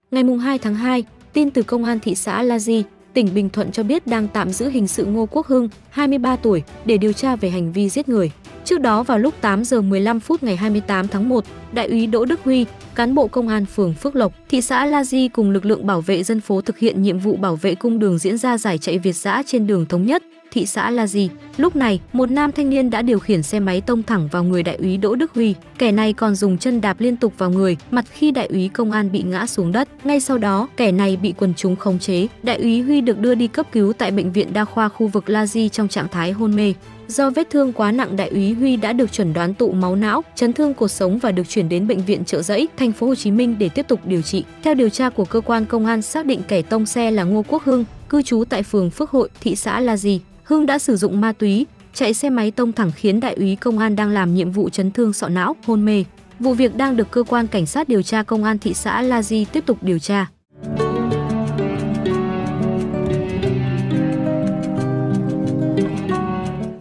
Ngày 2 tháng 2, tin từ Công an thị xã La Di, tỉnh Bình Thuận cho biết đang tạm giữ hình sự Ngô Quốc Hưng, 23 tuổi, để điều tra về hành vi giết người. Trước đó vào lúc 8 giờ 15 phút ngày 28 tháng 1, Đại úy Đỗ Đức Huy, cán bộ công an phường Phước Lộc, thị xã La Di cùng lực lượng bảo vệ dân phố thực hiện nhiệm vụ bảo vệ cung đường diễn ra giải chạy Việt dã trên đường Thống Nhất, thị xã La Di. Lúc này, một nam thanh niên đã điều khiển xe máy tông thẳng vào người Đại úy Đỗ Đức Huy. Kẻ này còn dùng chân đạp liên tục vào người, mặt khi Đại úy công an bị ngã xuống đất. Ngay sau đó, kẻ này bị quần chúng khống chế. Đại úy Huy được đưa đi cấp cứu tại bệnh viện đa khoa khu vực La Di trong trạng thái hôn mê. Do vết thương quá nặng, Đại úy Huy đã được chẩn đoán tụ máu não, chấn thương cột sống và được chuyển đến bệnh viện Chợ Giẫy, thành phố Hồ Chí Minh để tiếp tục điều trị. Theo điều tra của cơ quan công an, xác định kẻ tông xe là Ngô Quốc Hưng, cư trú tại phường Phước Hội, thị xã La Di. Hưng đã sử dụng ma túy, chạy xe máy tông thẳng khiến Đại úy công an đang làm nhiệm vụ chấn thương sọ não, hôn mê. Vụ việc đang được cơ quan cảnh sát điều tra công an thị xã La Di tiếp tục điều tra.